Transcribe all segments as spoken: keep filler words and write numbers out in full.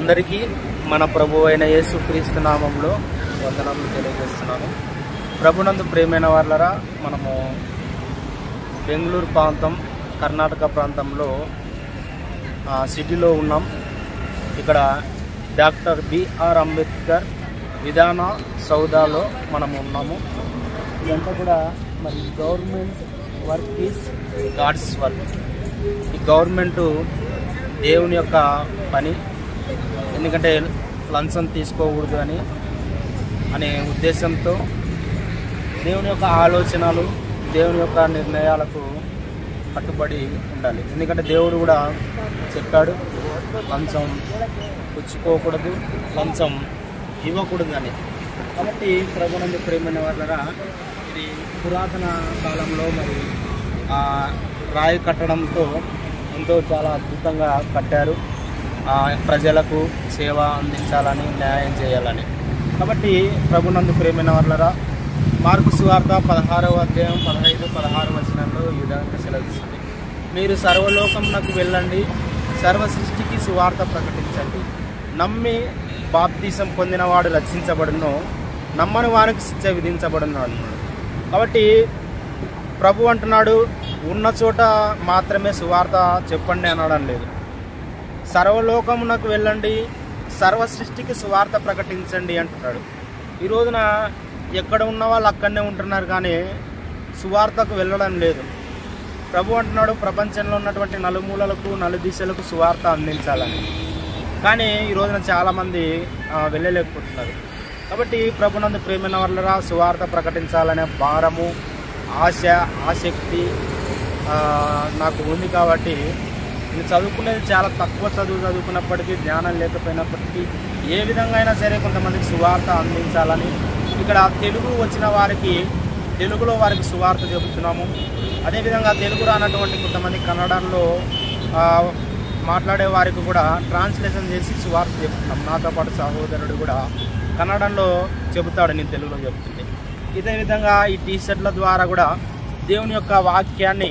అందరికీ మన ప్రభు అయిన యేసుక్రీస్తు నామంలో వందనాలు తెలియజేస్తున్నాను. ప్రభునందు ప్రియమైన వాళ్ళరా, మనము బెంగళూరు ప్రాంతం, కర్ణాటక ప్రాంతంలో సిటీలో ఉన్నాం. ఇక్కడ డాక్టర్ బిఆర్ అంబేద్కర్ విధాన సౌదాలో మనము ఉన్నాము. ఇదంతా కూడా మరి government work is God's work. ఈ గవర్నమెంటు దేవుని యొక్క పని, ఎందుకంటే లంచం తీసుకోకూడదు అని అనే ఉద్దేశంతో దేవుని యొక్క ఆలోచనలు, దేవుని యొక్క నిర్ణయాలకు కట్టుబడి ఉండాలి. ఎందుకంటే దేవుడు కూడా చెప్పాడు, లంచం పుచ్చుకోకూడదు, లంచం ఇవ్వకూడదు అని. కాబట్టి ప్రభునందు ప్రియమైన వాళ్ళరా, ఇది పురాతన కాలంలో మరి రాయి కట్టడంతో ఎంతో చాలా అద్భుతంగా కట్టారు. ప్రజలకు సేవ అందించాలని, న్యాయం చేయాలని. కాబట్టి ప్రభునందు ప్రియమైన వాళ్ళరా, మార్కు సువార్త పదహారవ అధ్యాయం పదహైదు పదహారు వచనంలో ఈ విధంగా సెలవిస్తుంది. మీరు సర్వలోకమునకు వెళ్ళండి, సర్వ సృష్టికి సువార్త ప్రకటించండి. నమ్మి బాప్తీసం పొందినవాడు రక్షించబడును, నమ్మని వారికి శిక్ష విధించబడున్నాడు. కాబట్టి ప్రభు అంటున్నాడు, ఉన్న చోట మాత్రమే సువార్త చెప్పండి అనడం లేదు. సర్వలోకమునకు వెళ్ళండి, సర్వ సృష్టికి సువార్త ప్రకటించండి అంటున్నాడు. ఈ రోజున ఎక్కడ ఉన్న వాళ్ళు అక్కడనే ఉంటున్నారు, కానీ సువార్తకు వెళ్ళడం లేదు. ప్రభు అంటున్నాడు, ప్రపంచంలో ఉన్నటువంటి నలుమూలలకు నలుదిశలకు సువార్త అందించాలని. కానీ ఈ రోజున చాలామంది వెళ్ళలేకపోతున్నారు. కాబట్టి ప్రభునందు ప్రేమైన వాళ్ళరా, సువార్త ప్రకటించాలనే భారము, ఆశ, ఆసక్తి నాకు ఉంది. కాబట్టి నేను చదువుకునేది చాలా తక్కువ చదువు చదువుకున్నప్పటికీ, జ్ఞానం లేకపోయినప్పటికీ ఏ విధంగా అయినా సరే కొంతమందికి సువార్త అందించాలని ఇక్కడ తెలుగు వచ్చిన వారికి తెలుగులో వారికి సువార్త చెబుతున్నాము. అదేవిధంగా తెలుగు రానటువంటి కొంతమంది కన్నడంలో మాట్లాడే వారికి కూడా ట్రాన్స్లేషన్ చేసి సువార్త చెప్తున్నాం. నాతో పాటు సహోదరుడు కూడా కన్నడంలో చెబుతాడు, నేను తెలుగులో చెబుతుంది. ఇదే విధంగా ఈ టీషర్ట్ల ద్వారా కూడా దేవుని యొక్క వాక్యాన్ని,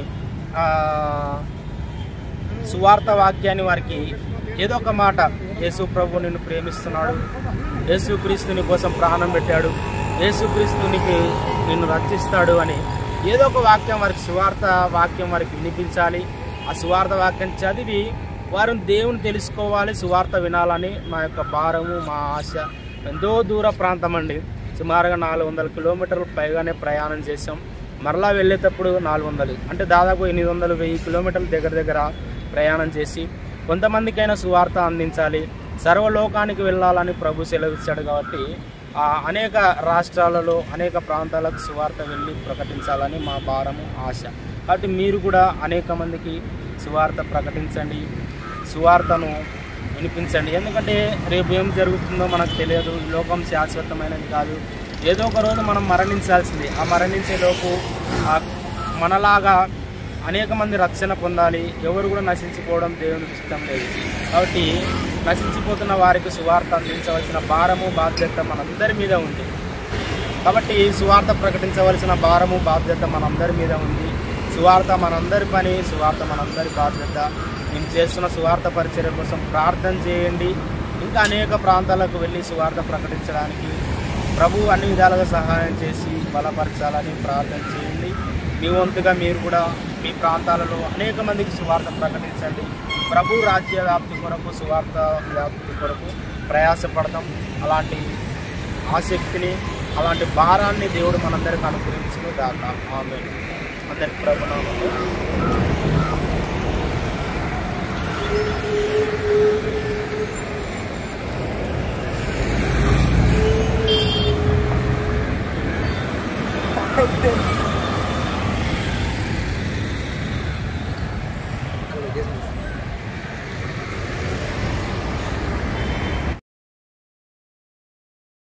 సువార్త వాక్యాన్ని వారికి ఏదో ఒక మాట, యేసు ప్రభు నిన్ను ప్రేమిస్తున్నాడు, యేసుక్రీస్తు నీ కోసం ప్రాణం పెట్టాడు, యేసుక్రీస్తు నీకు నిన్ను రక్షిస్తాడు అని ఏదో ఒక వాక్యం వారికి, సువార్త వాక్యం వారికి వినిపించాలి. ఆ సువార్త వాక్యం చదివి వారు దేవుని తెలుసుకోవాలి, సువార్త వినాలని మా యొక్క భారము, మా ఆశ. ఎంతో దూర ప్రాంతం అండి, సుమారుగా నాలుగు వందల కిలోమీటర్లు పైగానే ప్రయాణం చేసాం. మరలా వెళ్ళేటప్పుడు నాలుగు వందలు అంటే దాదాపు ఎనిమిది వందలు వెయ్యి కిలోమీటర్ల దగ్గర దగ్గర ప్రయాణం చేసి కొంతమందికైనా సువార్త అందించాలి, సర్వలోకానికి వెళ్ళాలని ప్రభు సెలవిచ్చాడు. కాబట్టి అనేక రాష్ట్రాలలో, అనేక ప్రాంతాలకు సువార్త వెళ్ళి ప్రకటించాలని మా భారము, ఆశ. కాబట్టి మీరు కూడా అనేక మందికి సువార్త ప్రకటించండి, సువార్తను వినిపించండి. ఎందుకంటే రేపు ఏం జరుగుతుందో మనకు తెలియదు. ఈ లోకం శాశ్వతమైనది కాదు. ఏదో ఒక రోజు మనం మరణించాల్సింది. ఆ మరణించే లోపు మనలాగా అనేక మంది రక్షణ పొందాలి. ఎవరు కూడా నశించిపోవడం దేవునికి ఇష్టం లేదు. కాబట్టి నశించిపోతున్న వారికి సువార్త అందించవలసిన భారము, బాధ్యత మనందరి మీద ఉంది. కాబట్టి సువార్త ప్రకటించవలసిన భారము, బాధ్యత మనందరి మీద ఉంది. సువార్త మనందరి పని, సువార్త మనందరి బాధ్యత. మేము చేస్తున్న సువార్త పరిచర్య కోసం ప్రార్థన చేయండి. ఇంకా అనేక ప్రాంతాలకు వెళ్ళి సువార్త ప్రకటించడానికి ప్రభు అన్ని విధాలుగా సహాయం చేసి బలపరచాలని ప్రార్థన చేయండి. మీ వంతుగా మీరు కూడా మీ ప్రాంతాలలో అనేక మందికి సువార్త ప్రకటించండి. ప్రభు రాజ్య వ్యాప్తి కొరకు, సువార్త వ్యాప్తి కొరకు ప్రయాసపడతాం. అలాంటి ఆసక్తిని, అలాంటి భారాన్ని దేవుడు మనందరికీ అనుగ్రహించును గాక. ఆమేన్. అందరికి ప్రభునామములో Thank you.